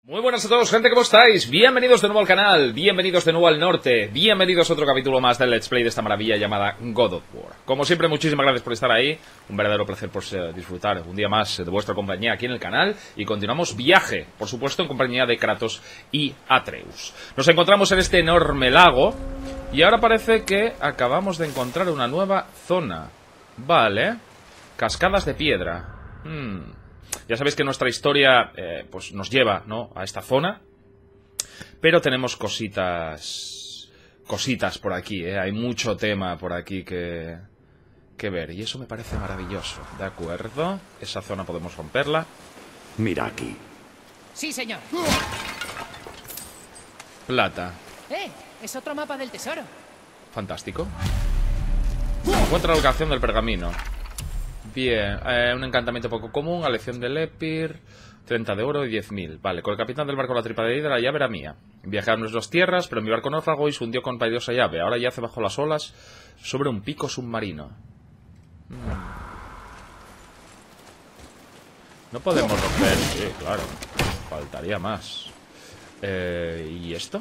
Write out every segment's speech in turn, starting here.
Muy buenas a todos, gente, ¿cómo estáis? Bienvenidos de nuevo al canal, bienvenidos de nuevo al norte, bienvenidos a otro capítulo más del Let's Play de esta maravilla llamada God of War. Como siempre, muchísimas gracias por estar ahí, un verdadero placer por disfrutar un día más de vuestra compañía aquí en el canal. Y continuamos viaje, por supuesto, en compañía de Kratos y Atreus. Nos encontramos en este enorme lago y ahora parece que acabamos de encontrar una nueva zona. Vale, cascadas de piedra. Ya sabéis que nuestra historia pues nos lleva, ¿no?, a esta zona. Pero tenemos cositas por aquí, Hay mucho tema por aquí que ver. Y eso me parece maravilloso. De acuerdo. Esa zona podemos romperla. Mira aquí. Sí, señor. Plata. Es otro mapa del tesoro. Fantástico. Encuentra la locación del pergamino. Bien, un encantamiento poco común, a lección de Lepir, 30 de oro y 10.000. Vale, con el capitán del barco la tripa de la llave era mía. Viajé a nuestras tierras, pero mi barco náufrago y se hundió con valiosa llave. Ahora yace bajo las olas sobre un pico submarino. No podemos romper. Sí, claro. Faltaría más. ¿Y esto?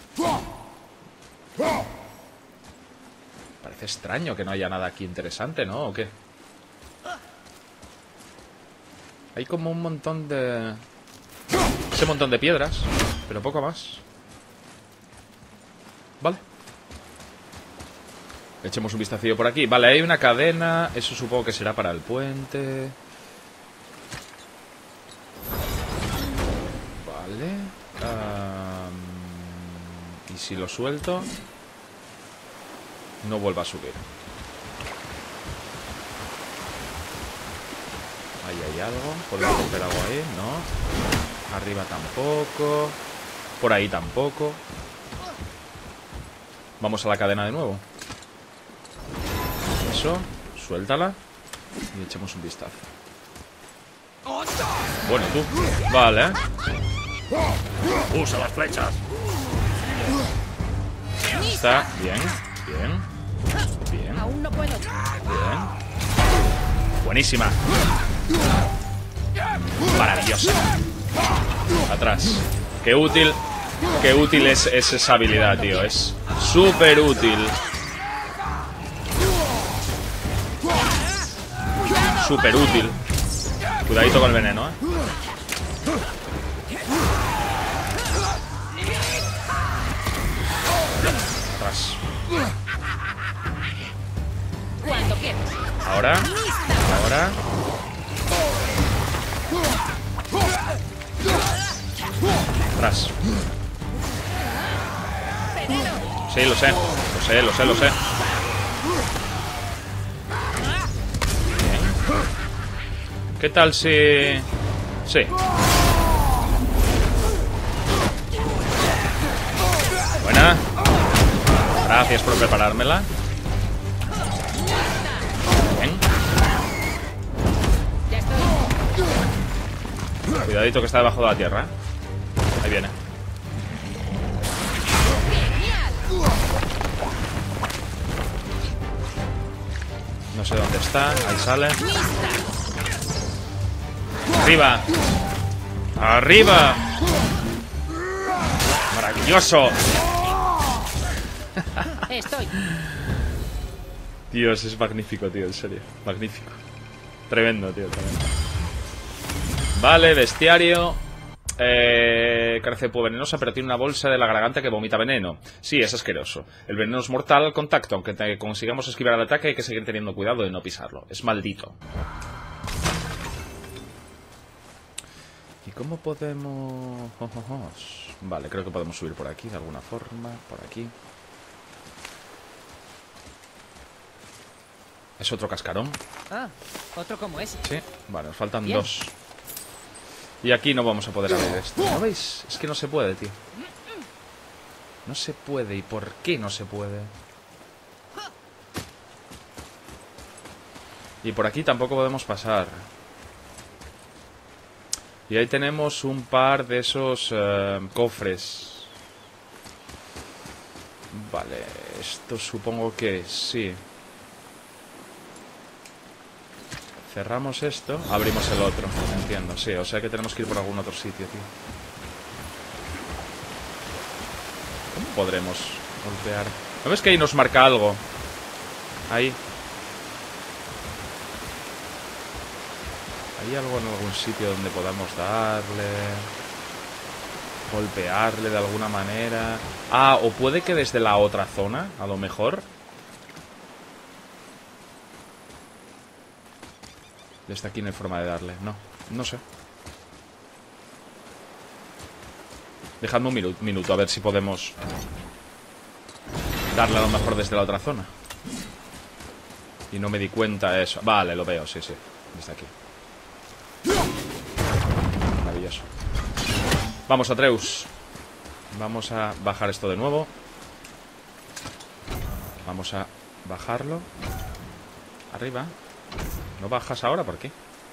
Parece extraño que no haya nada aquí interesante, ¿no? ¿O qué? Hay como un montón de... ese montón de piedras, pero poco más. Vale. Echemos un vistacillo por aquí. Vale, hay una cadena. Eso supongo que será para el puente. Vale. Y si lo suelto, no vuelva a subir. Ahí hay algo. ¿Podemos romper algo ahí? No. Arriba tampoco. Por ahí tampoco. Vamos a la cadena de nuevo. Eso. Suéltala. Y echemos un vistazo. Bueno, tú. Vale. Usa las flechas. Está bien. Bien. Bien. Aún no puedo. Bien. Buenísima. Maravillosa. Atrás. Qué útil es esa habilidad, tío. Es súper útil. Súper útil. Cuidadito con el veneno, Atrás. Cuando quieras. Ahora. Ahora. Atrás. Sí, lo sé. Lo sé. Bien. ¿Qué tal si...? Sí. Buena. Gracias por preparármela. Bien. Cuidadito que está debajo de la tierra. Ahí viene. No sé dónde está. Ahí sale. ¡Arriba! ¡Arriba! ¡Maravilloso! Estoy. Dios, es magnífico, tío, en serio. Magnífico. Tremendo, tío, tremendo. Vale, bestiario. Carece de venenosa, pero tiene una bolsa de la garganta que vomita veneno. Sí, es asqueroso. El veneno es mortal al contacto. Aunque consigamos esquivar el ataque, hay que seguir teniendo cuidado de no pisarlo. Es maldito. ¿Y cómo podemos...? Vale, creo que podemos subir por aquí de alguna forma. Por aquí. Es otro cascarón. Ah, otro como ese. Sí, vale, nos faltan Bien. dos. Y aquí no vamos a poder abrir esto. ¿No veis? Es que no se puede, tío. No se puede. ¿Y por qué no se puede? Y por aquí tampoco podemos pasar. Y ahí tenemos un par de esos cofres. Vale, esto supongo que sí. Cerramos esto, abrimos el otro. Entiendo, sí, o sea que tenemos que ir por algún otro sitio, tío. podremos golpear. ¿No ves que ahí nos marca algo? Ahí. ¿Hay algo en algún sitio donde podamos darle? Golpearle de alguna manera. Ah, o puede que desde la otra zona, a lo mejor. Desde aquí no hay forma de darle. No, no sé. Dejadme un minuto a ver si podemos darle a lo mejor desde la otra zona. Y no me di cuenta de eso. Vale, lo veo, sí, sí. Desde aquí. Maravilloso. Vamos, Atreus. Vamos a bajar esto de nuevo. Vamos a bajarlo. Arriba. ¿No bajas ahora? ¿Por qué?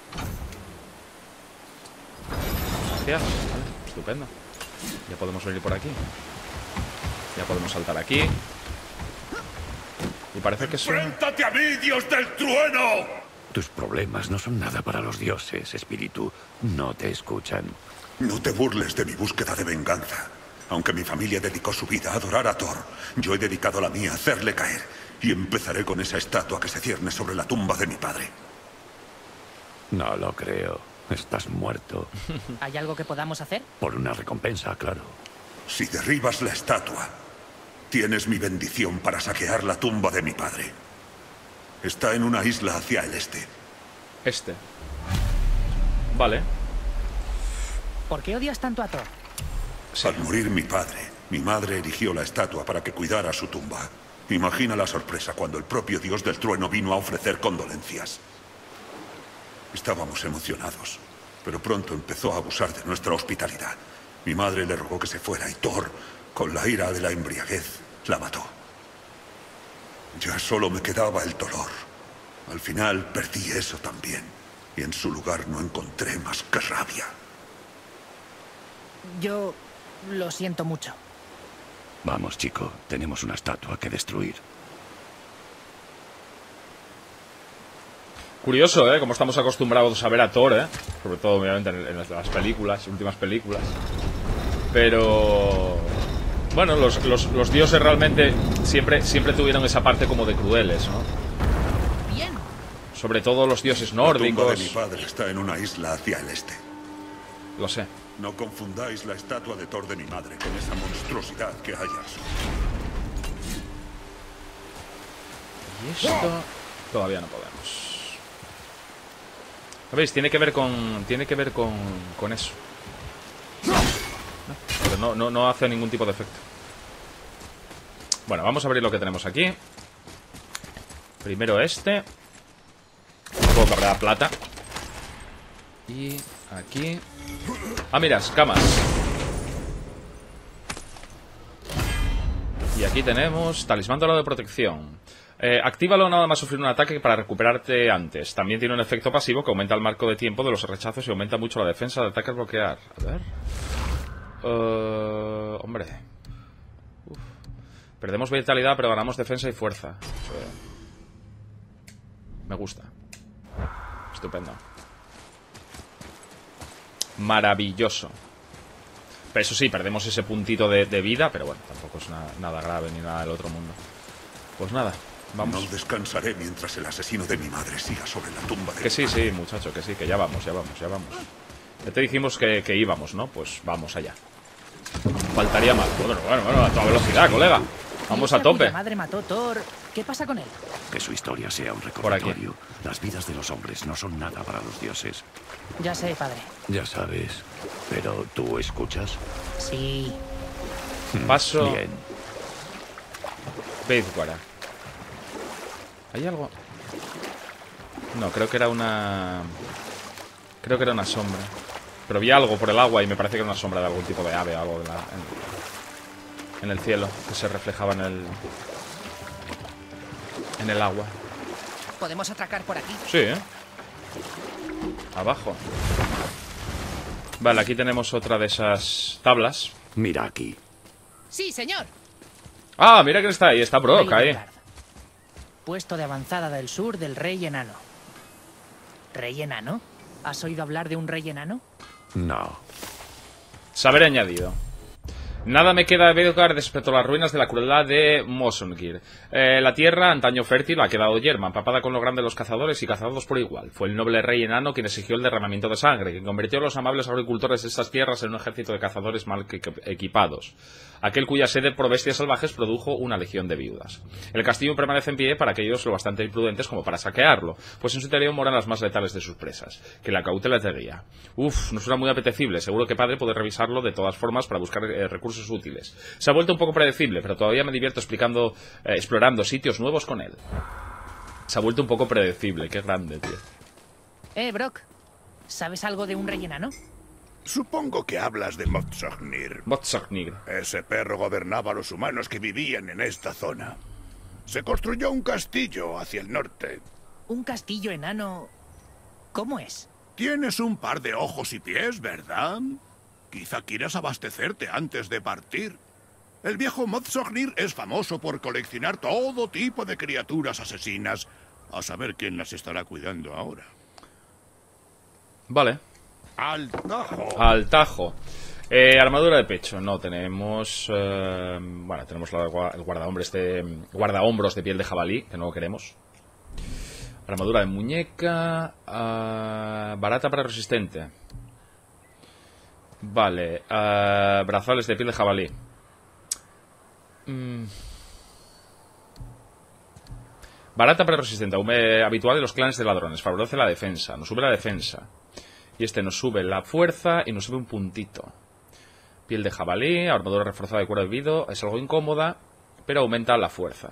Gracias. Vale, estupendo. Ya podemos venir por aquí. Ya podemos saltar aquí. Y parece que son... ¡Enfréntate a mí, dios del trueno! Tus problemas no son nada para los dioses, espíritu. No te escuchan. No te burles de mi búsqueda de venganza. Aunque mi familia dedicó su vida a adorar a Thor, yo he dedicado la mía a hacerle caer. Y empezaré con esa estatua que se cierne sobre la tumba de mi padre. No lo creo. Estás muerto. ¿Hay algo que podamos hacer? Por una recompensa, claro. Si derribas la estatua, tienes mi bendición para saquear la tumba de mi padre. Está en una isla hacia el este. Este. Vale. ¿Por qué odias tanto a Thor? Sí. Al morir mi padre, mi madre erigió la estatua para que cuidara su tumba. Imagina la sorpresa cuando el propio dios del trueno vino a ofrecer condolencias. Estábamos emocionados, pero pronto empezó a abusar de nuestra hospitalidad. Mi madre le rogó que se fuera y Thor, con la ira de la embriaguez, la mató. Ya solo me quedaba el dolor. Al final perdí eso también, y en su lugar no encontré más que rabia. Yo lo siento mucho. Vamos, chico. Tenemos una estatua que destruir. Curioso, ¿eh? Como estamos acostumbrados a ver a Thor, ¿eh? Sobre todo, obviamente, en las películas, últimas películas. Pero... bueno, los dioses realmente siempre tuvieron esa parte como de crueles, ¿no? Bien. Sobre todo los dioses La tumba nórdicos. de mi padre está en una isla hacia el este. Lo sé. No confundáis la estatua de Thor de mi madre con esa monstruosidad que hay al sur. Y esto... todavía no podemos. ¿Veis? Tiene que ver con eso. Pero no hace ningún tipo de efecto. Bueno, vamos a abrir lo que tenemos aquí. Primero este. Puedo cargar plata. Y aquí. Ah, mira, escamas. Y aquí tenemos talismán dorado de protección. Actívalo nada más sufrir un ataque para recuperarte antes. También tiene un efecto pasivo que aumenta el marco de tiempo de los rechazos y aumenta mucho la defensa de ataques bloquear. A ver. Hombre. Uf. Perdemos vitalidad, pero ganamos defensa y fuerza. Me gusta. Estupendo. Maravilloso. Pero eso sí, perdemos ese puntito de vida, pero bueno, tampoco es nada grave ni nada del otro mundo. Pues nada, vamos. No descansaré mientras el asesino de mi madre siga sobre la tumba de Que sí, sí, muchacho, que sí, que ya vamos. Ya te dijimos que íbamos, ¿no? Pues vamos allá. Faltaría más. Bueno, a toda velocidad, colega. Vamos a tope. Mi madre mató a Thor. ¿Qué pasa con él? Que su historia sea un Por aquí. recordatorio. Las vidas de los hombres no son nada para los dioses. Ya sé, padre. Ya sabes. Pero ¿tú escuchas? Sí. Paso. Bien. Beidwara. ¿Hay algo? No, creo que era una sombra. Pero vi algo por el agua y me parece que era una sombra de algún tipo de ave o algo en el cielo que se reflejaba en el agua. ¿Podemos atracar por aquí? Sí, ¿eh? Abajo. Vale, aquí tenemos otra de esas tablas. Mira aquí. Sí, señor. Ah, mira que está ahí. Está Brock ahí. Reidengard. Puesto de avanzada del sur del rey enano. ¿Rey enano? ¿Has oído hablar de un rey enano? No. Saber añadido. Nada me queda de Edgar respecto a las ruinas de la crueldad de Mosongir. La tierra, antaño fértil, ha quedado yerma, empapada con lo grande de los cazadores y cazados por igual. Fue el noble rey enano quien exigió el derramamiento de sangre, que convirtió a los amables agricultores de estas tierras en un ejército de cazadores mal equipados. Aquel cuya sede por bestias salvajes produjo una legión de viudas. El castillo permanece en pie para aquellos lo bastante imprudentes como para saquearlo, pues en su interior moran las más letales de sus presas. Que la cautela es de guía. Uf, no suena muy apetecible. Seguro que padre puede revisarlo de todas formas para buscar recursos útiles. Se ha vuelto un poco predecible, pero todavía me divierto explorando sitios nuevos con él. Se ha vuelto un poco predecible. Qué grande, tío. Brock, ¿sabes algo de un rey enano? Supongo que hablas de Motsognir. Motsognir. Ese perro gobernaba a los humanos que vivían en esta zona. Se construyó un castillo hacia el norte. ¿Un castillo enano? ¿Cómo es? Tienes un par de ojos y pies, ¿verdad? Quizá quieras abastecerte antes de partir. El viejo Motsognir es famoso por coleccionar todo tipo de criaturas asesinas. A saber quién las estará cuidando ahora. Vale. ¡Al tajo! Al tajo. Armadura de pecho. No tenemos... bueno, tenemos el guardahombros de piel de jabalí, que no lo queremos. Armadura de muñeca. Barata para resistente. Vale. Brazales de piel de jabalí. Barata pero resistente. Habitual de los clanes de ladrones. Favorece la defensa. Nos sube la defensa. Y este nos sube la fuerza y nos sube un puntito. Piel de jabalí. Armadura reforzada de cuero hervido. Es algo incómoda, pero aumenta la fuerza.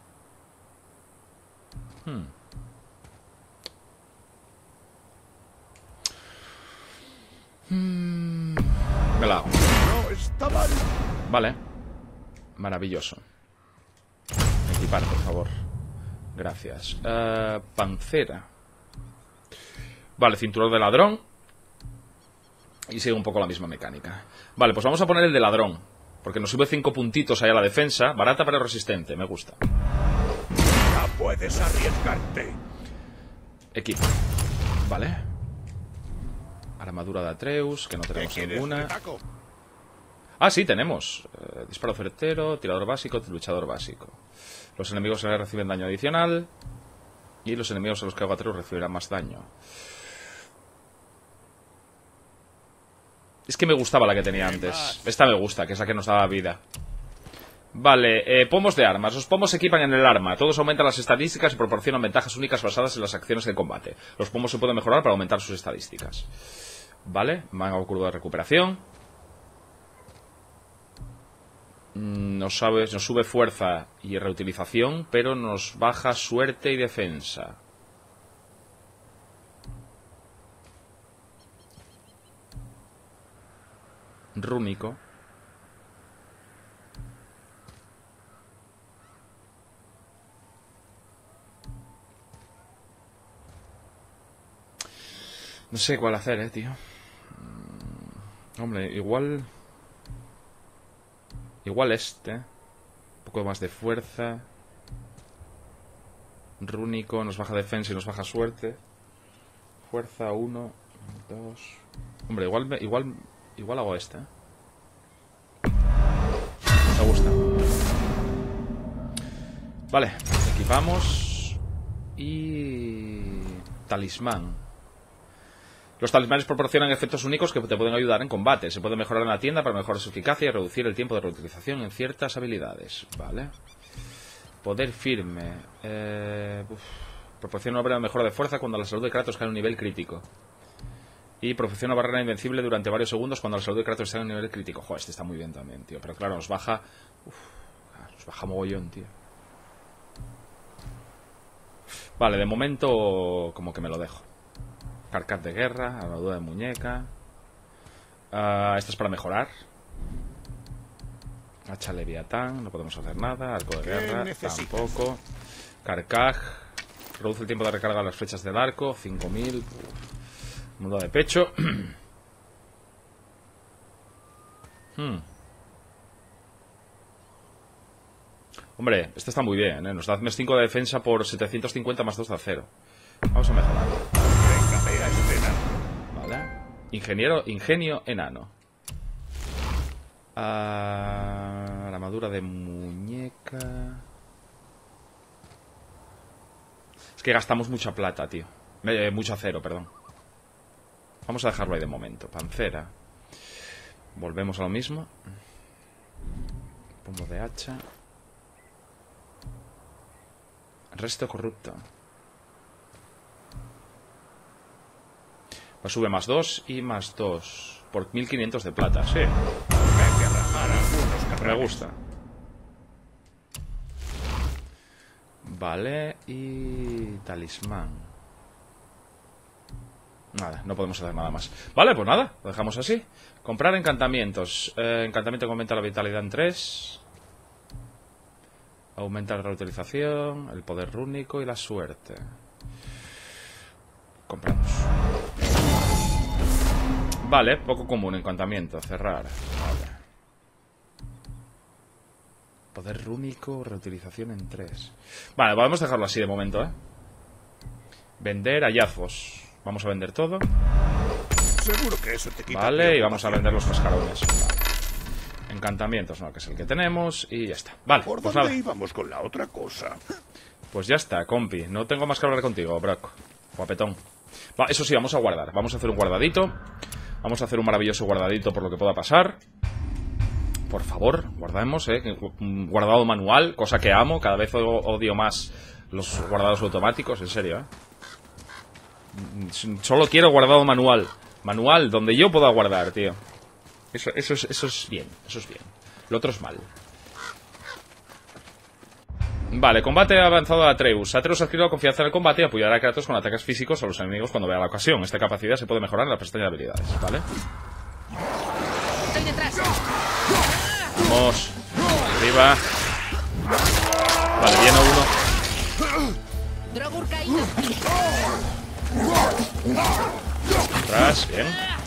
Me la hago. No, está mal. Vale. Maravilloso. Equipar, por favor. Gracias. Pancera. Vale, cinturón de ladrón. Y sigue un poco la misma mecánica. Vale, pues vamos a poner el de ladrón, porque nos sube 5 puntitos ahí a la defensa. Barata pero resistente, me gusta. Ya puedes arriesgarte. Equipo. Vale. Armadura de Atreus, que no tenemos ninguna. Ah, sí, tenemos. Disparo certero, tirador básico, luchador básico. Los enemigos reciben daño adicional. Y los enemigos a los que hago Atreus recibirán más daño. Es que me gustaba la que tenía antes. Esta me gusta, que es la que nos daba vida. Vale, pomos de armas. Los pomos se equipan en el arma. Todos aumentan las estadísticas y proporcionan ventajas únicas basadas en las acciones de combate. Los pomos se pueden mejorar para aumentar sus estadísticas. Vale, manga curva de recuperación. Nos sube fuerza y reutilización, pero nos baja suerte y defensa. Rúnico. No sé cuál hacer, tío. Hombre, igual este. Un poco más de fuerza. Rúnico, nos baja defensa y nos baja suerte. Fuerza 1, 2. Hombre, igual hago este. Me gusta. Vale, equipamos. Y... talismán. Los talismanes proporcionan efectos únicos que te pueden ayudar en combate. Se puede mejorar en la tienda para mejorar su eficacia y reducir el tiempo de reutilización en ciertas habilidades. Vale. Poder firme. Proporciona una mejora de fuerza cuando la salud de Kratos cae en un nivel crítico. Y proporciona una barrera invencible durante varios segundos cuando la salud de Kratos está en un nivel crítico. Joder, este está muy bien también, tío. Pero claro, nos baja... nos baja mogollón, tío. Vale, de momento como que me lo dejo. Carcaj de guerra, armadura de muñeca. Esta es para mejorar. Hacha leviatán, no podemos hacer nada. Arco de guerra, tampoco. Carcaj, reduce el tiempo de recarga de las flechas del arco. 5000. Mundo de pecho. Hombre, este está muy bien, ¿eh? Nos da más 5 de defensa por 750 más 2 de acero. Vamos a mejorarlo. Vale. Ingenio enano. La armadura de muñeca. Es que gastamos mucha plata, tío. Mucho acero, perdón. Vamos a dejarlo ahí de momento. Pancera. Volvemos a lo mismo. Pomo de hacha. Resto corrupto. Pues sube más 2 y más 2. Por 1500 de plata, sí. Me gusta. Vale, y talismán. Nada, no podemos hacer nada más. Vale, pues nada, lo dejamos así. Comprar encantamientos. Encantamiento que aumenta la vitalidad en 3. Aumenta la reutilización, el poder rúnico y la suerte. Compramos. Vale, poco común, encantamiento, cerrar. Vale. Poder rúnico, reutilización en 3. Vale, podemos dejarlo así de momento, ¿eh? Vender hallazgos. Vamos a vender todo. Seguro que eso te quita. Vale, y vamos a vender los cascarones. Vale. Encantamientos, no, que es el que tenemos. Y ya está. Vale, ¿Por pues dónde nada. íbamos con la otra cosa? Pues ya está, compi. No tengo más que hablar contigo, Brock. Guapetón. Va, eso sí, vamos a guardar. Vamos a hacer un guardadito. Vamos a hacer un maravilloso guardadito por lo que pueda pasar. Por favor, guardemos, un guardado manual, cosa que amo. Cada vez odio más los guardados automáticos, en serio, Solo quiero guardado manual. Manual, donde yo pueda guardar, tío. Eso es bien, eso es bien. Lo otro es mal. Vale, combate avanzado a Atreus. Atreus ha adquirido confianza en el combate y apoyará a Kratos con ataques físicos a los enemigos cuando vea la ocasión. Esta capacidad se puede mejorar en la pestaña de habilidades, ¿vale? Estoy detrás. Vamos. Arriba. Vale, viene uno. Drogur caído. Atrás, bien.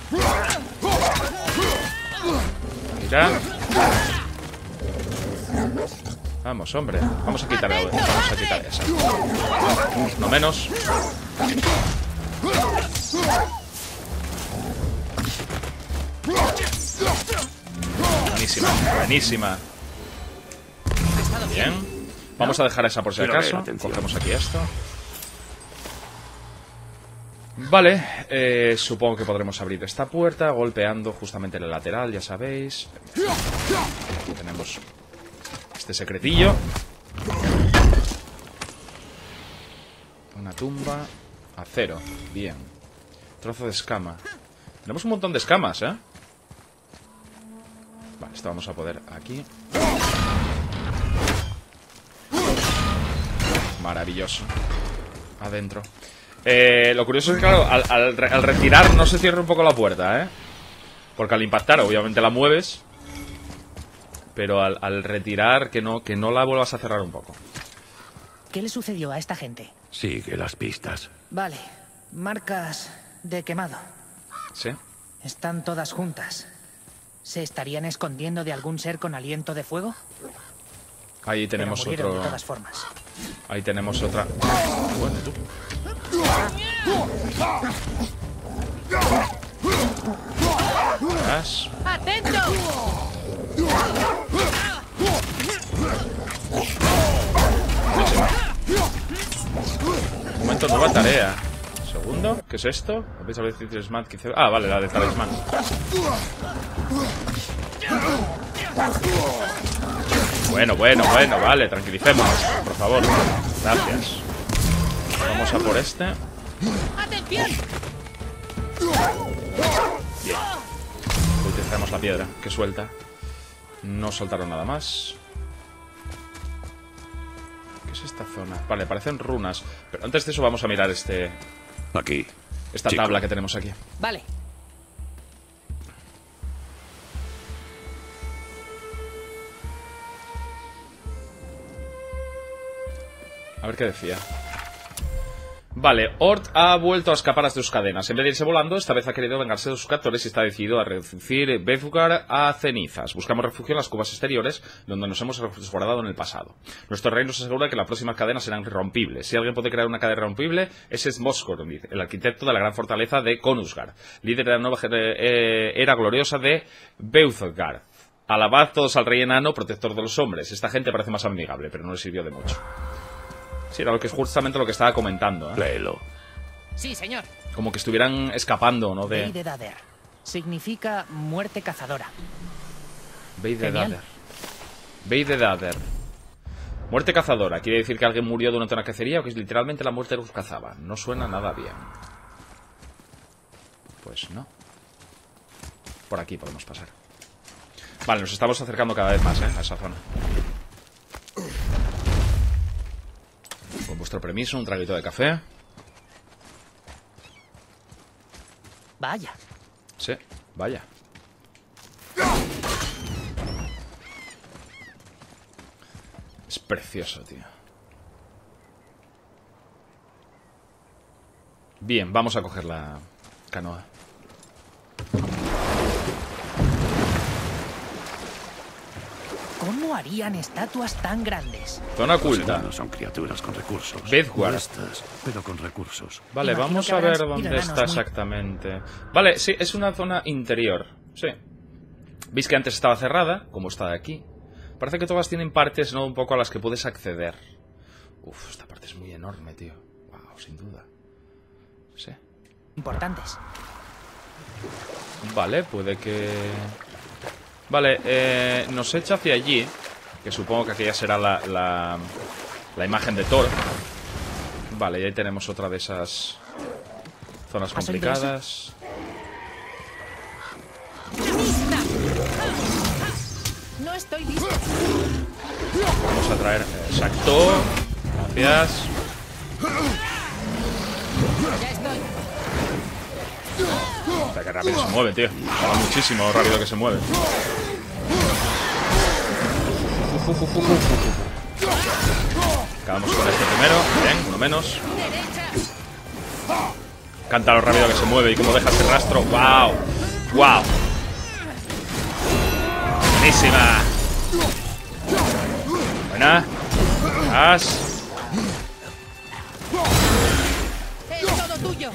Mira. Vamos, hombre. Vamos a quitar esa. No menos. Buenísima, buenísima. Bien. Vamos a dejar esa por si acaso. Cogemos aquí esto. Vale, supongo que podremos abrir esta puerta golpeando justamente en el lateral, ya sabéis. Aquí tenemos este secretillo. Una tumba. Acero, bien. Trozo de escama. Tenemos un montón de escamas, Vale, esto vamos a poder aquí. Maravilloso. Adentro. Lo curioso es que, claro, al retirar no se cierra un poco la puerta, Porque al impactar, obviamente la mueves. Pero al retirar, que no la vuelvas a cerrar un poco. ¿Qué le sucedió a esta gente? Sigue las pistas. Vale, marcas de quemado. ¿Sí? Están todas juntas. ¿Se estarían escondiendo de algún ser con aliento de fuego? Ahí tenemos Pero murieron otro. de todas formas. Ahí tenemos otra. Bueno, tú. Atrás. ¡Atento! Un momento, nueva tarea. Segundo, ¿qué es esto? Ah, vale, la de talismán. Bueno, vale, tranquilicémonos, por favor. Gracias. Vamos a por este. ¡Atención! Bien. Utilizaremos la piedra que suelta. No soltaron nada más. ¿Qué es esta zona? Vale, parecen runas. Pero antes de eso vamos a mirar Aquí. esta chico. tabla que tenemos aquí. Vale. A ver qué decía. Vale, Ort ha vuelto a escapar de sus cadenas. En vez de irse volando, esta vez ha querido vengarse de sus captores y está decidido a reducir Bethgar a cenizas. Buscamos refugio en las cuevas exteriores, donde nos hemos resguardado en el pasado. Nuestro rey nos asegura que las próximas cadenas serán irrompibles. Si alguien puede crear una cadena irrompible, ese es Moskornir, el arquitecto de la gran fortaleza de Konusgar, líder de la nueva era gloriosa de Beuthgard. Alabad todos al rey enano, protector de los hombres. Esta gente parece más amigable, pero no le sirvió de mucho. Sí, era lo que es justamente lo que estaba comentando, ¿eh? Léelo. Sí, señor. Como que estuvieran escapando, ¿no? Bey de Dader. Significa muerte cazadora. Bey de Genial. Dader. Bey de Dader. Muerte cazadora. ¿Quiere decir que alguien murió durante una cacería o que es literalmente la muerte los cazaba? No suena nada bien. Pues no. Por aquí podemos pasar. Vale, nos estamos acercando cada vez más, a esa zona. Con vuestro permiso, un traguito de café. Vaya. Sí, vaya. Es precioso, tío. Bien, vamos a coger la canoa. ¿Cómo harían estatuas tan grandes? Zona Los oculta. enanos son criaturas con recursos. Bedward. Modestas, pero con recursos. Vale, Imagino vamos que a habrán ver sido dónde enanos está muy- exactamente. Vale, sí, es una zona interior. Sí. Veis que antes estaba cerrada, como está aquí. Parece que todas tienen partes, ¿no? Un poco a las que puedes acceder. Uf, esta parte es muy enorme, tío. Wow, sin duda. Sí. Importantes. Vale, puede que... Vale, nos echa hacia allí. Que supongo que aquella será la imagen de Thor. Vale, y ahí tenemos otra de esas zonas ¿Has oído complicadas. No estoy listo. Vamos a traer... Exacto. Gracias. Ya estoy. Hostia, qué rápido se mueve, tío. Mola muchísimo lo rápido que se mueve. Acabamos con este primero. Bien, uno menos. Canta lo rápido que se mueve y cómo deja ese rastro. ¡Wow! ¡Wow! ¡Buenísima! Buena. As. Es todo tuyo.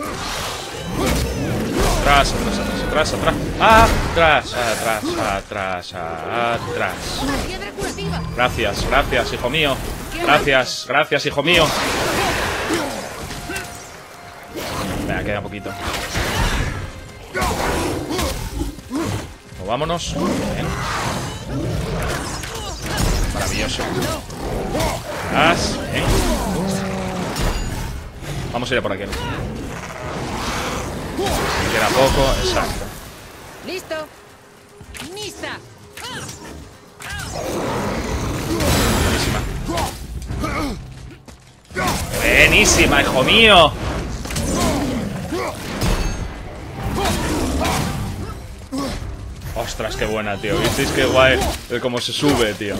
Atrás, atrás, atrás, atrás, atrás. Atrás, atrás, atrás, atrás. Una piedra curativa. Gracias, gracias, hijo mío. Gracias, gracias, hijo mío. Venga, queda poquito. Movámonos. Bien. Maravilloso. Atrás. Bien. Vamos a ir a por aquí. Me queda poco, exacto. Listo. Nisa. Buenísima. Buenísima, hijo mío. Ostras, qué buena, tío. ¿Visteis qué guay de cómo se sube, tío?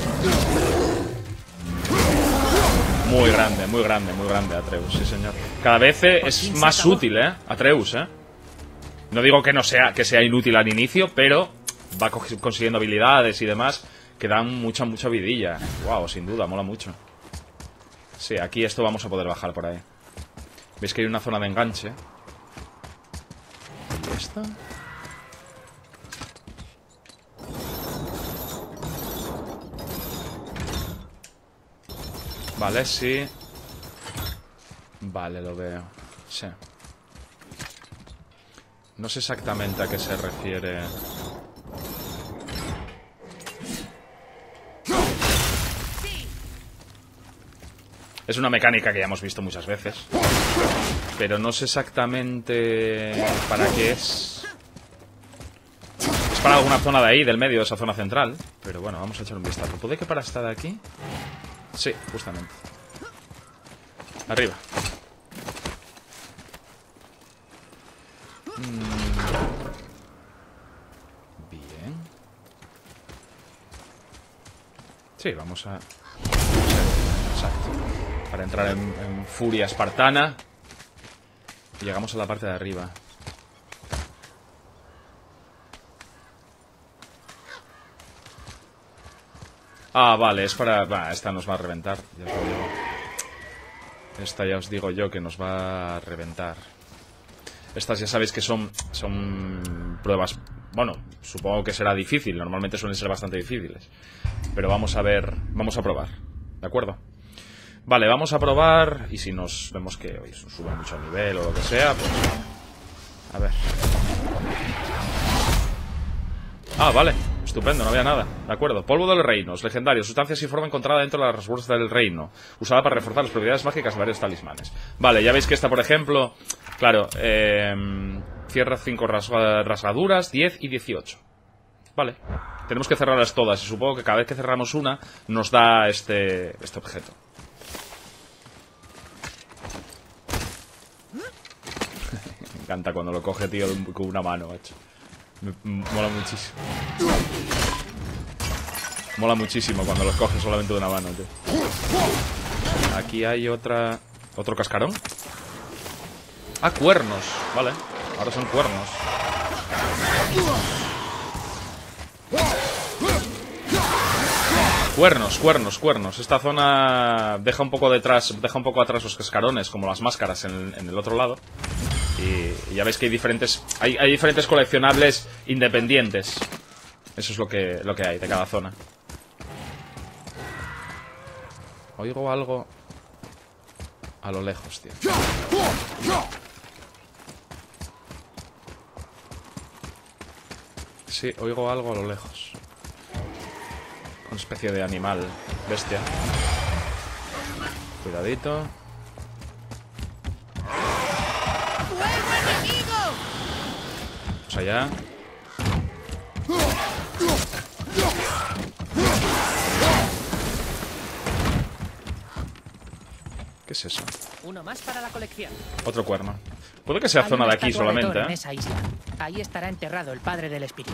Muy grande, muy grande, muy grande Atreus, sí señor. Cada vez es más útil, Atreus, No digo que no sea, que sea inútil al inicio, pero va consiguiendo habilidades y demás que dan mucha vidilla. Wow, sin duda, mola mucho. Sí, aquí esto vamos a poder bajar por ahí. ¿Veis que hay una zona de enganche? ¿Y esta? Vale, sí. Vale, lo veo. Sí. No sé exactamente a qué se refiere. Es una mecánica que ya hemos visto muchas veces. Pero no sé exactamente para qué es. Es para alguna zona de ahí, del medio de esa zona central. Pero bueno, vamos a echar un vistazo. ¿Puede que para esta de aquí? Sí, justamente. Arriba. Bien. Sí, vamos a... Exacto. Para entrar en furia espartana. Y llegamos a la parte de arriba. Ah, vale, es para... Va, esta nos va a reventar. Ya os lo digo. Esta ya os digo yo que nos va a reventar. Estas ya sabéis que son pruebas Bueno, supongo que será difícil. Normalmente suelen ser bastante difíciles. Pero vamos a ver... Vamos a probar. ¿De acuerdo? Vale, vamos a probar. Y si nos vemos que hoy sube mucho el nivel o lo que sea, pues... A ver. Ah, vale. Estupendo, no había nada. De acuerdo. Polvo del reino. Es legendario. Sustancia sin forma encontrada dentro de las respuestas del reino. Usada para reforzar las propiedades mágicas de varios talismanes. Vale, ya veis que esta, por ejemplo... Claro, cierra 5 rasgaduras, 10 y 18. Vale. Tenemos que cerrarlas todas. Y supongo que cada vez que cerramos una, nos da este objeto. Me encanta cuando lo coge, tío, con una mano, macho. Me mola muchísimo. Mola muchísimo cuando los coges solamente de una mano, tío. Aquí hay otro cascarón. Ah, cuernos. Vale, ahora son cuernos. Cuernos. Esta zona deja un poco atrás los cascarones, como las máscaras en el otro lado. Y ya veis que hay diferentes coleccionables independientes. Eso es lo que hay de cada zona. Oigo algo a lo lejos, tío. Sí, oigo algo a lo lejos. Una especie de animal, bestia. Cuidadito. Vamos allá. ¿Qué es eso? Uno más para la colección. Otro cuerno. Puede que sea zona de aquí solamente, en esa isla. Ahí estará enterrado el padre del espíritu.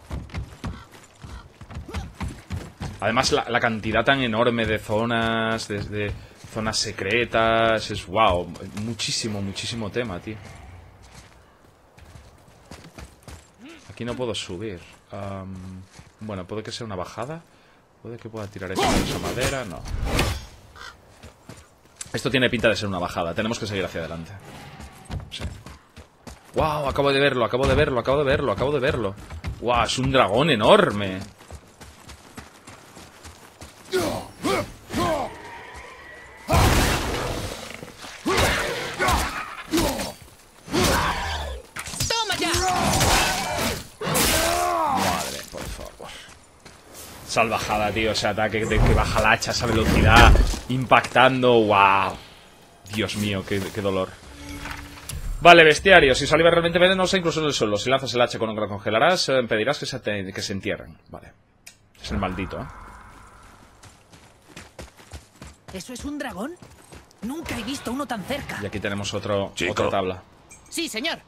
Además, la cantidad tan enorme de zonas, de zonas secretas, es wow, muchísimo tema, tío. Aquí no puedo subir. Bueno, puede que sea una bajada. Puede que pueda tirar esa madera, no. Esto tiene pinta de ser una bajada, tenemos que seguir hacia adelante. Sí. Wow, acabo de verlo. Wow, es un dragón enorme. Salvajada, tío, ese ataque que baja la hacha, esa velocidad, impactando, wow. Dios mío, qué dolor. Vale, bestiario, si saliva realmente venenosa, incluso en el suelo. Si lanzas el hacha con un que la congelarás, impedirás que se entierren. Vale. Es el maldito, ¿eh? ¿Eso es un dragón? Nunca he visto uno tan cerca. Y aquí tenemos otra tabla. Sí, señor.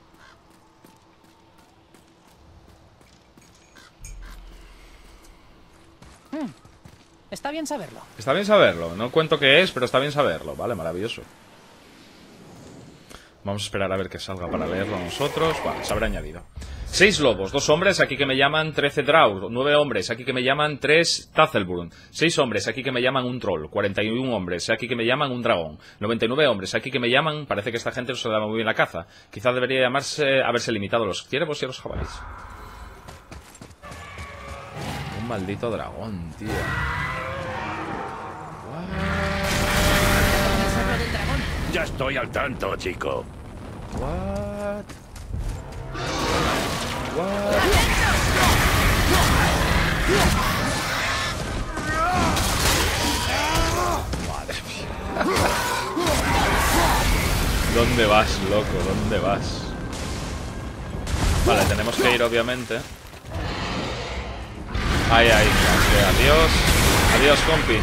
Está bien saberlo. Está bien saberlo. No cuento qué es, pero está bien saberlo. Vale, maravilloso. Vamos a esperar a ver que salga para leerlo nosotros. Vale, se habrá añadido. 6 lobos, 2 hombres, aquí que me llaman 13 Draur, 9 hombres, aquí que me llaman 3 Tazelburn, 6 hombres, aquí que me llaman un troll, 41 hombres, aquí que me llaman un dragón, 99 hombres, aquí que me llaman... Parece que esta gente no se da muy bien la caza. Quizás debería haberse limitado a los ciervos y a los jabalíes. Un maldito dragón, tío. Ya estoy al tanto, chico. What? Madre mía. ¿Dónde vas, loco? ¿Dónde vas? Vale, tenemos que ir, obviamente. Ahí. Adiós. Adiós, compi.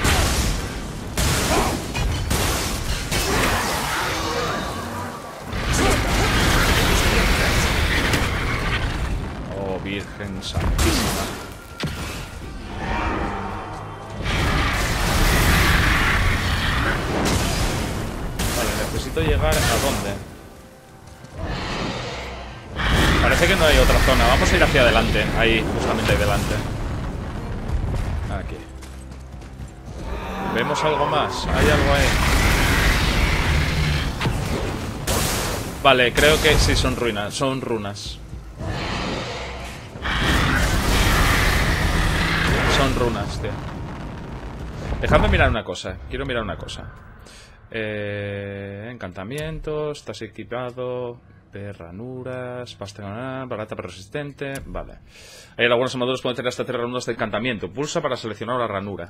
Virgen Santísima. Vale, necesito llegar a dónde. Parece que no hay otra zona. Vamos a ir hacia adelante. Ahí, justamente ahí delante. Aquí. ¿Vemos algo más? ¿Hay algo ahí? Vale, creo que sí, son ruinas. Son runas. en runas, tío. Dejadme mirar una cosa. Quiero mirar una cosa. Encantamientos. Estás equipado. Ranuras. Pasta barata pero resistente. Vale. Hay algunos armaduras pueden tener hasta 3 ranuras de encantamiento. Pulsa para seleccionar la ranura.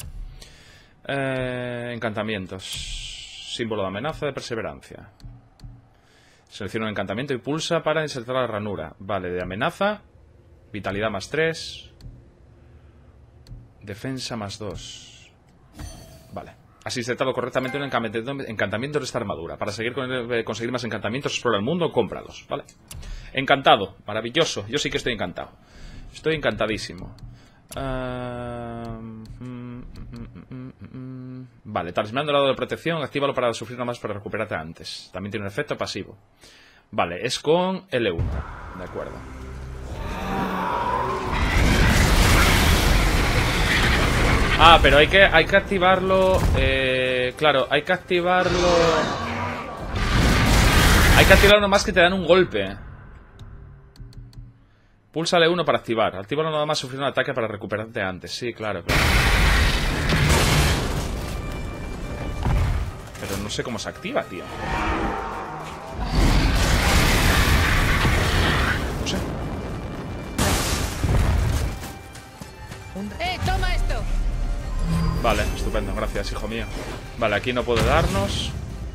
Encantamientos. Símbolo de amenaza de perseverancia. Selecciona un encantamiento y pulsa para insertar la ranura. Vale, de amenaza. Vitalidad más 3. Defensa más 2. Vale. Has insertado correctamente un encantamiento de esta armadura. Para conseguir más encantamientos, explora el mundo, cómpralos. Vale. Encantado. Maravilloso. Yo sí que estoy encantado. Estoy encantadísimo. Vale, talismán dorado de protección. Actívalo para sufrir nada más para recuperarte antes. También tiene un efecto pasivo. Vale, es con L1. De acuerdo. Ah, pero hay que activarlo. Claro, hay que activarlo. Hay que activarlo nomás que te dan un golpe. Pulsa L1 para activar. Actívalo nada más sufrir un ataque para recuperarte antes. Sí, claro, claro. Pero no sé cómo se activa, tío. No sé. ¡Toma esto! Vale, estupendo, gracias, hijo mío. Vale, aquí no puede darnos.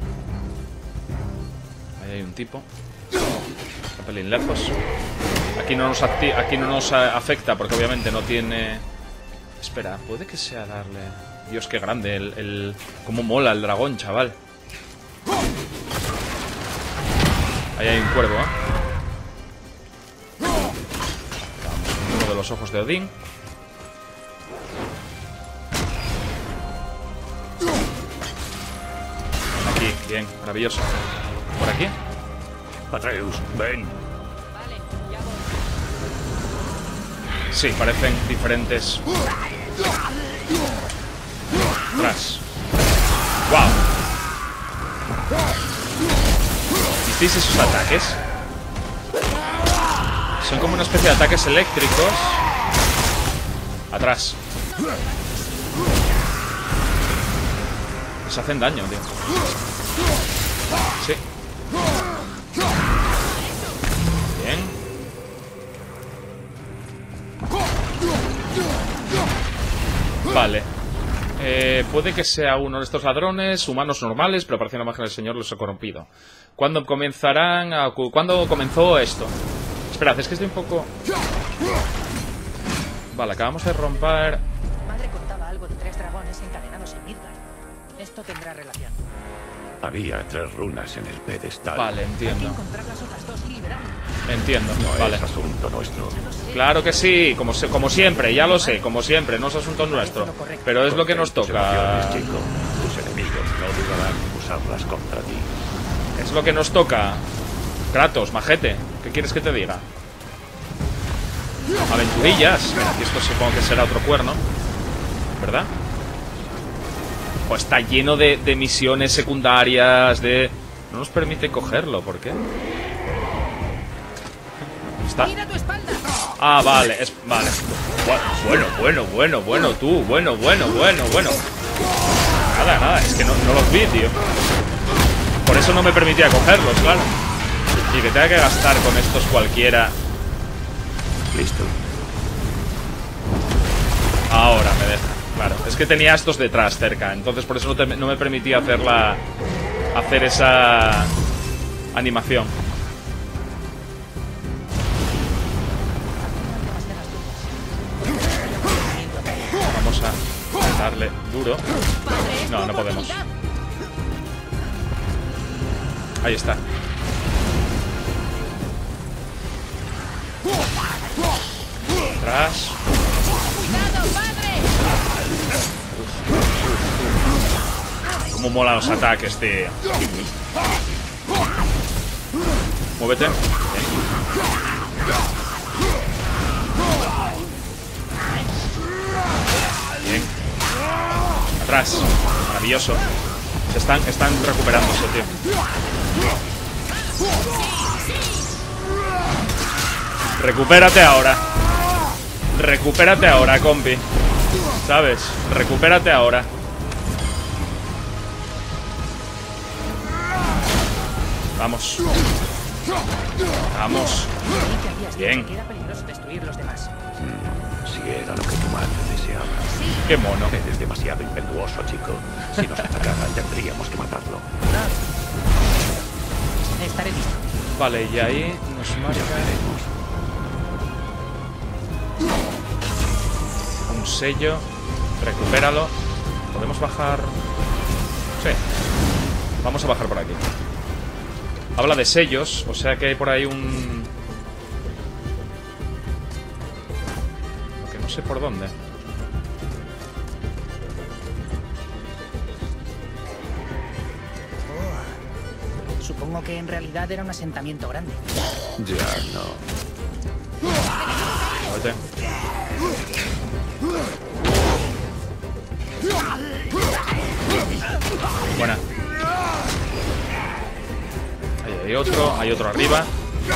Ahí hay un tipo. Está pelín lejos. Aquí no nos afecta porque obviamente no tiene... Espera, puede que sea darle... Dios, qué grande, cómo mola el dragón, chaval. Ahí hay un cuervo, ¿eh? Vamos, uno de los ojos de Odín. Aquí, bien, maravilloso. ¿Por aquí? Atreus, ven. Vale, ya voy. Sí, parecen diferentes. Tras. ¡Wow! ¿Visteis esos ataques? Son como una especie de ataques eléctricos. Atrás. Les hacen daño, tío. Sí. Bien. Vale. Puede que sea uno de estos ladrones, humanos normales, pero parece una imagen del Señor los ha corrompido. ¿Cuándo comenzarán a ¿Cuándo comenzó esto? Esperad, es que estoy un poco... Vale, acabamos de romper... Madre contaba algo de 3 dragones encadenados en Midgard. Esto tendrá relación. Había 3 runas en el pedestal. Vale, Hay que entiendo. encontrar las otras 2 y liberarlo. Entiendo, No vale. es asunto nuestro. Claro que sí, como siempre, ya lo sé, como siempre, no es asunto nuestro. Pero es lo que nos toca. Tus chico. Tus enemigos no dudarán en usarlas contra ti. Es lo que nos toca. Kratos, majete, ¿qué quieres que te diga? Aventurillas. Mira, aquí esto supongo que será otro cuerno, ¿verdad? O está lleno de misiones secundarias, de... No nos permite cogerlo, ¿por qué? ¿Está? ¡Mira tu espalda! Ah, vale, vale. Bueno, tú, bueno. Nada, es que no los vi, tío. Por eso no me permitía cogerlos, claro. Y que tenga que gastar con estos cualquiera. Listo. Ahora me deja, claro. Es que tenía estos detrás, cerca. Entonces por eso no me permitía hacer esa animación. Vamos a darle duro. No, no podemos. Ahí está. Atrás. ¡Cuidado, padre! Cómo molan los ataques, tío. Muévete. Bien. Atrás. Maravilloso. Están recuperándose, tío. Recupérate ahora. Recupérate ahora, compi. ¿Sabes? Recupérate ahora. Vamos. Vamos. Bien. Era peligroso destruir los demás. Si era lo que tu madre deseaba. Qué mono. Eres demasiado impetuoso, chico. Si nos atacaran, tendríamos que matarlo. Estaré listo. Vale, y ahí nos marca un sello. Recupéralo. ¿Podemos bajar? Sí. Vamos a bajar por aquí. Habla de sellos, o sea que hay por ahí un... Lo que no sé por dónde. Supongo que en realidad era un asentamiento grande. Ya no. Oye. Buena. Ahí hay otro arriba.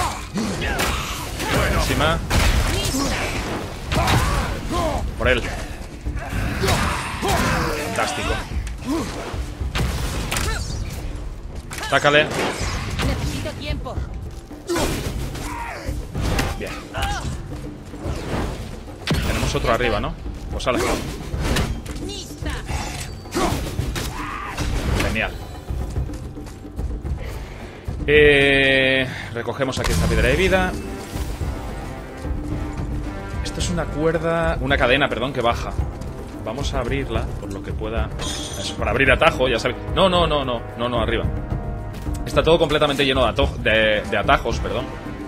Encima. Por él. Fantástico. Sácale. Necesito tiempo. Bien. Tenemos otro arriba, ¿no? Pues sale. Genial. Recogemos aquí esta piedra de vida. Esto es una cuerda... Una cadena, perdón, que baja. Vamos a abrirla por lo que pueda. Eso, para abrir atajo, ya sabéis. No, arriba. Está todo completamente lleno de atajos, perdón.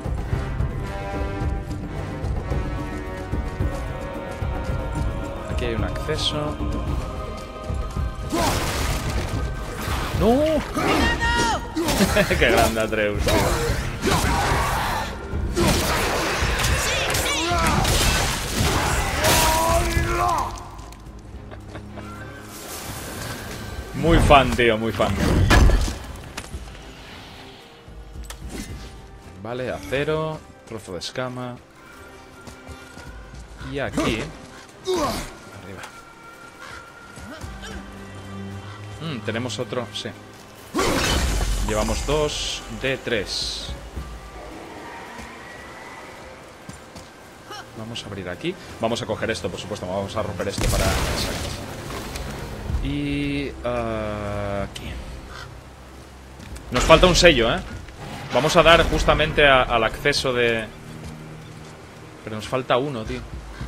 Aquí hay un acceso. ¡No! ¡Qué grande Atreus, tío! Muy fan, tío, muy fan. Vale, acero, trozo de escama. Y aquí... Arriba. Tenemos otro, sí. Llevamos 2 de 3. Vamos a abrir aquí. Vamos a coger esto, por supuesto. Vamos a romper esto para... Exacto. Y... aquí. Nos falta un sello, ¿eh? Vamos a dar justamente al acceso de... Pero nos falta uno, tío.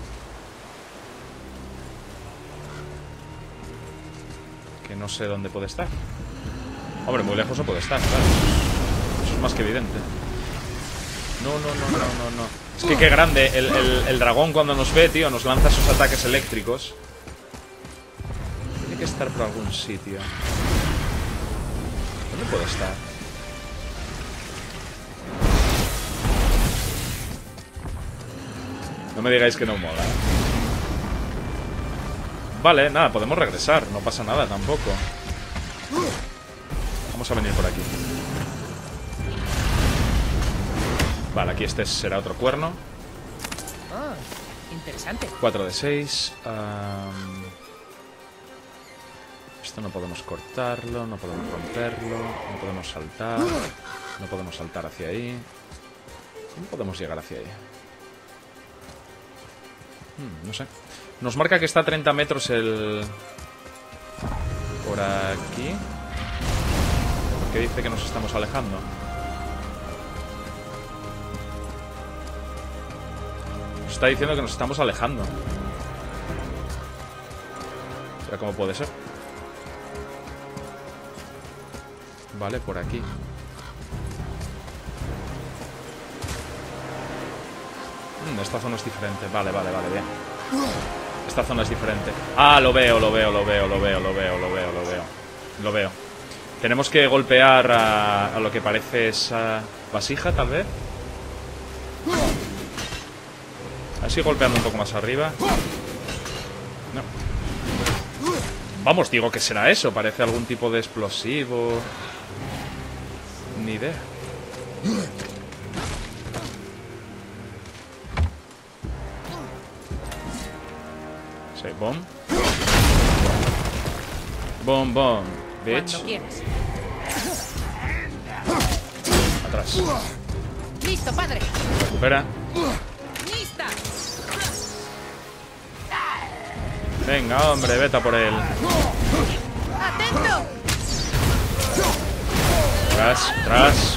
Que no sé dónde puede estar. Hombre, muy lejos no puede estar, claro. Eso es más que evidente. No. Es que qué grande. El dragón cuando nos ve, tío, nos lanza esos ataques eléctricos. Tiene que estar por algún sitio. ¿Dónde puede estar? No me digáis que no mola, ¿eh? Vale, nada, podemos regresar. No pasa nada tampoco. Vamos a venir por aquí. Vale, aquí este será otro cuerno. Oh, interesante. 4 de 6. Esto no podemos cortarlo, no podemos romperlo, no podemos saltar. No podemos saltar hacia ahí. ¿Cómo podemos llegar hacia ahí? No sé. Nos marca que está a 30 metros el... Por aquí. ¿Por qué dice que nos estamos alejando? Nos está diciendo que nos estamos alejando. ¿Pero cómo puede ser? Vale, por aquí. Esta zona es diferente. Vale, bien. Esta zona es diferente. Ah, lo veo. Lo veo. Tenemos que golpear a lo que parece esa vasija, tal vez. Así golpeando un poco más arriba. No. Vamos, digo, ¿qué será eso? Parece algún tipo de explosivo. Ni idea. Bom. Bom, bom. Bitch. Cuando quieras. Atrás. Listo, padre. Recupera. Lista. Venga, hombre, vete a por él. Atento. Atrás, atrás.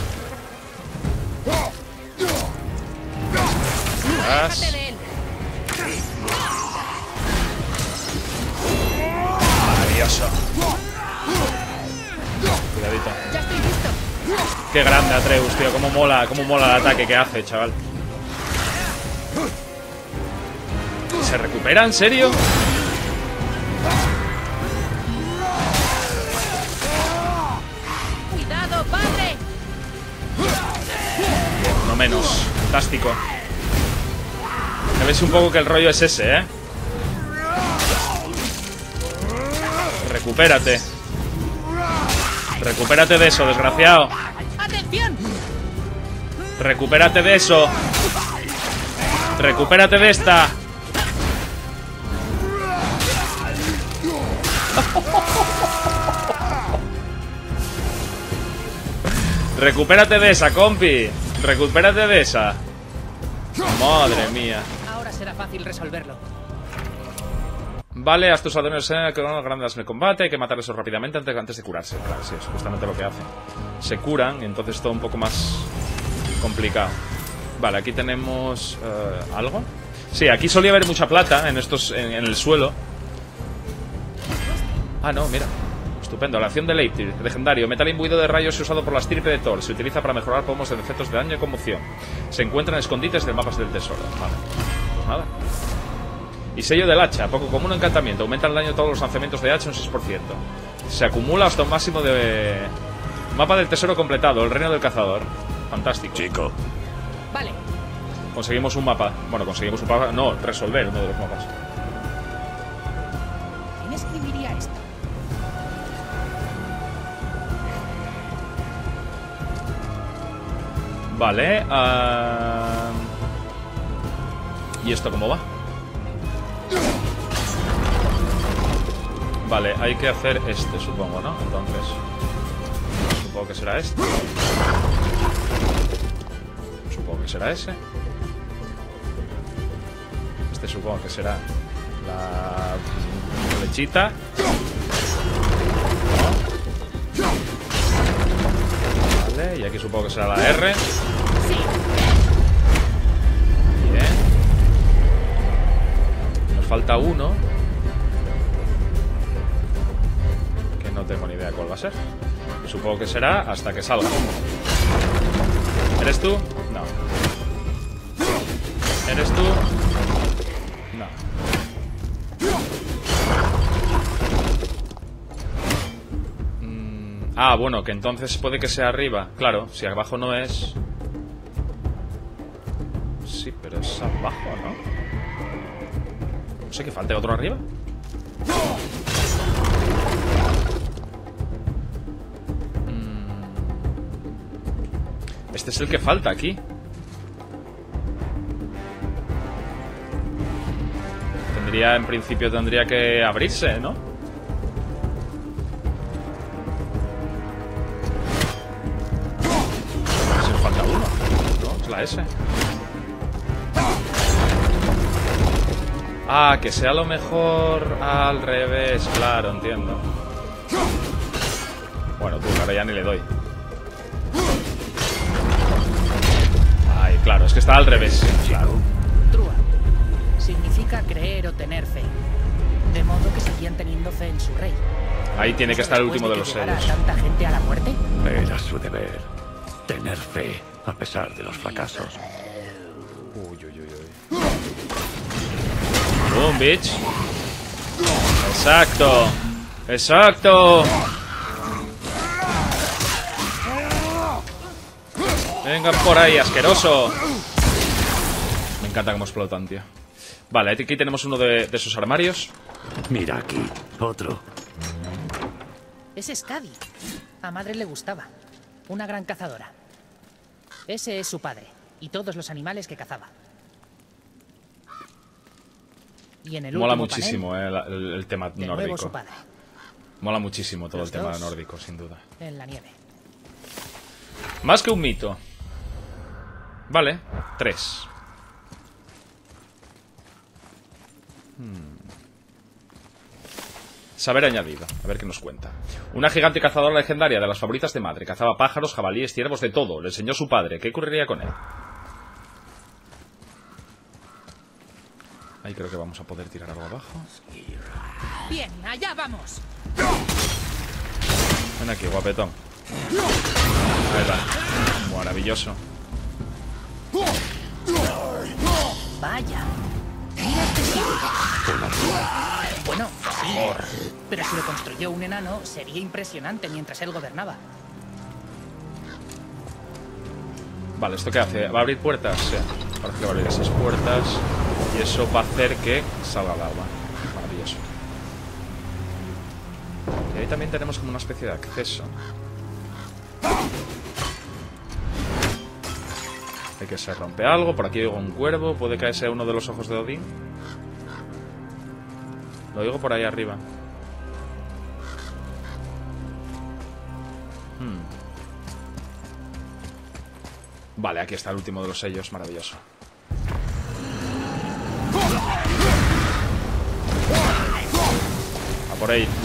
Atrás. Déjate de él. Maravilloso. Cuidadito. Ya estoy listo. Qué grande Atreus, tío. Cómo mola el ataque que hace, chaval. ¿Se recupera? ¿En serio? Cuidado, padre. No menos. Fantástico. Me ves un poco que el rollo es ese, ¿eh? Recupérate. Recupérate de eso, desgraciado. ¡Atención! Recupérate de eso. Recupérate de esta. Recupérate de esa, compi. Recupérate de esa. Madre mía. Ahora será fácil resolverlo. Vale, a estos ladrones que van grandes en el combate, hay que matarlos rápidamente antes de curarse. Claro, sí, es justamente lo que hacen. Se curan, y entonces es todo un poco más complicado. Vale, aquí tenemos algo. Sí, aquí solía haber mucha plata en el suelo. Ah, no, mira. Estupendo, la acción de Leipzig, legendario, metal imbuido de rayos usado por la estirpe de Thor. Se utiliza para mejorar pomos de efectos de daño y conmoción. Se encuentran escondites de mapas del tesoro. Vale, pues nada. Y sello del hacha, poco común encantamiento. Aumenta el daño de todos los lanzamientos de hacha un 6%. Se acumula hasta un máximo de... Mapa del tesoro completado, el reino del cazador. Fantástico. Chico, Vale. Conseguimos un mapa. Bueno, conseguimos un mapa. No, resolver uno de los mapas. ¿Quién escribiría esto? Vale. ¿Y esto cómo va? Vale, hay que hacer este, supongo, ¿no? Entonces, supongo que será este. Supongo que será ese. Este supongo que será la flechita. Vale, y aquí supongo que será la R. Sí. Bien. Nos falta uno. Que no tengo ni idea cuál va a ser. Supongo que será hasta que salga. ¿Eres tú? No. ¿Eres tú? No. Ah, bueno, que entonces puede que sea arriba. Claro, si abajo no es... Sí, pero es abajo, ¿no? No sé, que falte otro arriba. Este es el que falta aquí. En principio tendría que abrirse, ¿no? Si nos falta uno. No, es la S. Ah, que sea a lo mejor al revés. Claro, entiendo. Bueno, tú, ahora ya ni le doy. Ay, claro, es que está al revés. Claro. Trua. Significa creer o tener fe. De modo que seguían teniendo fe en su rey. Ahí tiene que estar el último de los sellos. sellos. ¿A tanta gente a la muerte? era su deber. Tener fe, a pesar de los fracasos. Uy, uy, uy, uy. Boom, bitch. Exacto. Exacto. Venga por ahí, asqueroso. Me encanta cómo explotan, tío. Vale, aquí tenemos uno de esos armarios. Mira aquí, otro. Ese es Cady. A madre le gustaba. Una gran cazadora. Ese es su padre. Y todos los animales que cazaba. Y en el Mola último muchísimo panel, el tema de nuevo nórdico. su padre, Mola muchísimo todo Los el tema dos. nórdico, sin duda. en la nieve. Más que un mito. Vale, 3. Saber añadido, a ver qué nos cuenta. Una gigante cazadora legendaria de las favoritas de madre. Cazaba pájaros, jabalíes, ciervos, de todo. Le enseñó su padre. ¿Qué ocurriría con él? Ahí creo que vamos a poder tirar algo abajo. Bien, allá vamos. Ven aquí, guapetón. Ahí va. Maravilloso. Vaya. Mira este sitio. Bueno, sí. Pero si lo construyó un enano, sería impresionante mientras él gobernaba. Vale, ¿esto qué hace? ¿Va a abrir puertas? Sí. Parece que va a abrir esas puertas. Y eso va a hacer que salga el agua. Maravilloso. Y ahí también tenemos como una especie de acceso. Hay que se rompe algo. Por aquí oigo un cuervo. Puede que sea uno de los ojos de Odín. Lo oigo por ahí arriba. Vale, aquí está el último de los sellos. Maravilloso. A por ahí.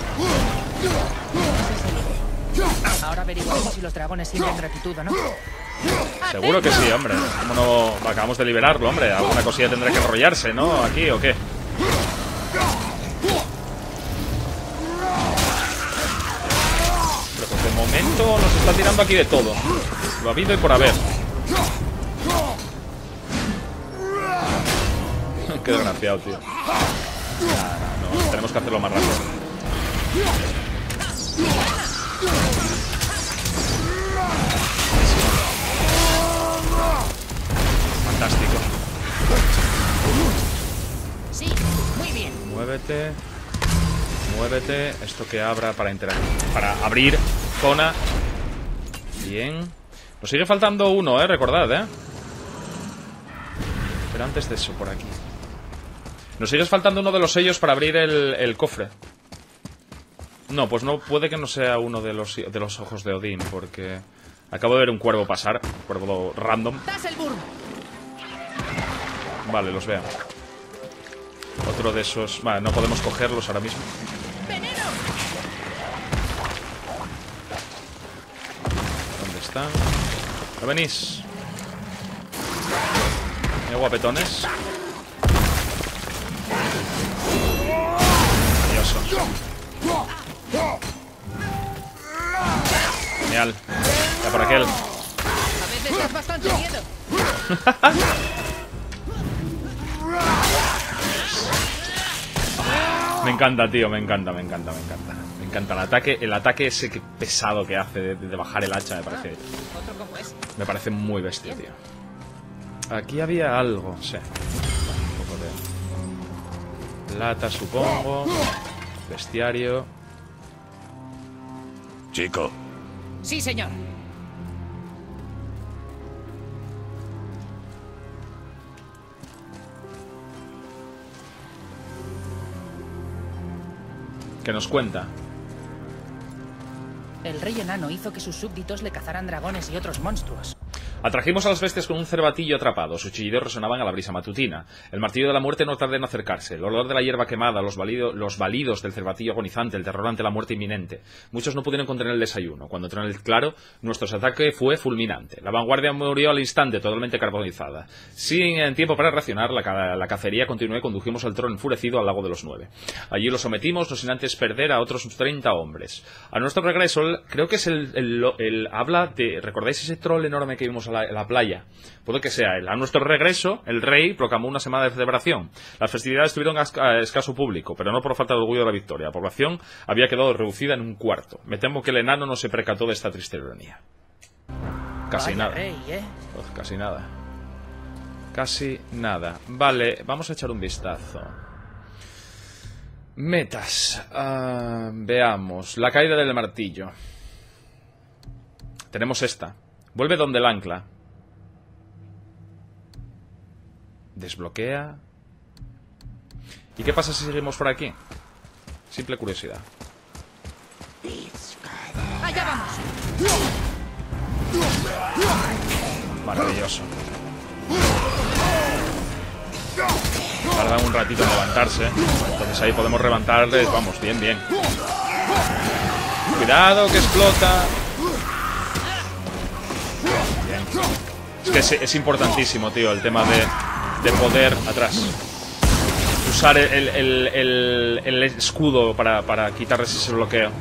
Ahora averiguamos si los dragones sienten gratitud o no. Seguro que sí, hombre. ¿Cómo no? Acabamos de liberarlo, hombre. Alguna cosilla tendrá que enrollarse, ¿no? ¿Aquí o qué? Pero pues de momento nos está tirando aquí de todo. Lo ha habido y por haber. Qué desgraciado, tío. No, tenemos que hacerlo más rápido. Fantástico. Sí, muy bien. Muévete. Muévete. Esto que abra para abrir zona. Bien. Nos sigue faltando uno, recordad, Pero antes de eso, por aquí. Nos sigue faltando uno de los sellos para abrir el cofre. No, pues no, puede que no sea uno de los ojos de Odín, porque acabo de ver un cuervo pasar. Un cuervo random. Tasselburn. Vale, los veo. Otro de esos... Vale, no podemos cogerlos ahora mismo. ¡Veneno! ¿Dónde están? ¿No venís? Guapetones. Maravilloso. Genial. Ya por aquel. A veces das bastante miedo. Me encanta, tío, me encanta. Me encanta el ataque ese que pesado que hace de bajar el hacha, me parece. Otro como ese. Me parece muy bestia, tío. Aquí había algo, sí. Un poco de lata, supongo. Bestiario. Chico, Sí, señor. ¿Qué nos cuenta? El rey enano hizo que sus súbditos le cazaran dragones y otros monstruos. Atrajimos a las bestias con un cervatillo atrapado. Sus chillidos resonaban a la brisa matutina. El martillo de la muerte no tardó en acercarse. El olor de la hierba quemada, los balidos del cervatillo agonizante, el terror ante la muerte inminente. Muchos no pudieron contener el desayuno. Cuando entró en el claro, nuestro ataque fue fulminante. La vanguardia murió al instante, totalmente carbonizada. Sin tiempo para racionar, la cacería continuó y condujimos al trono enfurecido al lago de los 9. Allí lo sometimos, no sin antes perder a otros 30 hombres. A nuestro regreso, creo que es el habla de... ¿Recordáis ese troll enorme que vimos en la playa? Puede que sea él. A nuestro regreso, el rey proclamó una semana de celebración. Las festividades tuvieron escaso público, pero no por falta de orgullo de la victoria. La población había quedado reducida en un cuarto. Me temo que el enano no se percató de esta triste ironía. Casi Vaya nada. rey, Uf, casi nada. Casi nada. Vale, vamos a echar un vistazo. Metas. Veamos. La caída del martillo. Tenemos esta. Vuelve donde el ancla. Desbloquea. ¿Y qué pasa si seguimos por aquí? Simple curiosidad. ¡Allá vamos! Maravilloso. Tarda un ratito en levantarse. Entonces ahí podemos levantarles. Vamos, bien, bien. Cuidado que explota. Bien. Es que es importantísimo, tío, el tema de poder atrás. Usar el escudo para quitarles ese bloqueo.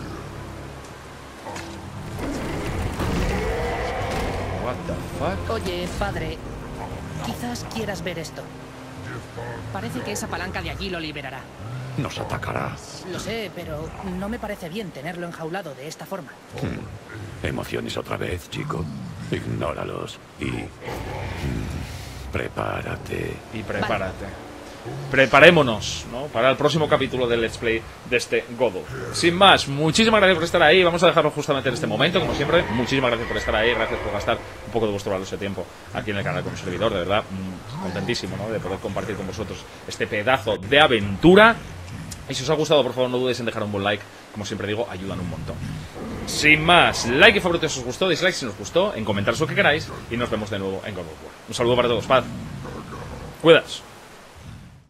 What the fuck? Oye, padre, quizás quieras ver esto. Parece que esa palanca de allí lo liberará. Nos atacará. Lo sé, pero no me parece bien tenerlo enjaulado de esta forma. Emociones otra vez, chico. Ignóralos y... prepárate. Y prepárate. Preparémonos, ¿no? Para el próximo capítulo del Let's Play de este God of War. Sin más, muchísimas gracias por estar ahí. Vamos a dejarlo justamente en este momento, como siempre. Muchísimas gracias por estar ahí. Gracias por gastar un poco de vuestro valioso tiempo aquí en el canal con un servidor. De verdad, contentísimo, ¿no? De poder compartir con vosotros este pedazo de aventura. Y si os ha gustado, por favor, no dudéis en dejar un buen like. Como siempre digo, ayudan un montón. Sin más, like y favorito si os gustó, dislike si no os gustó, en comentarios lo que queráis. Y nos vemos de nuevo en God of War. Un saludo para todos, paz. Cuidaos.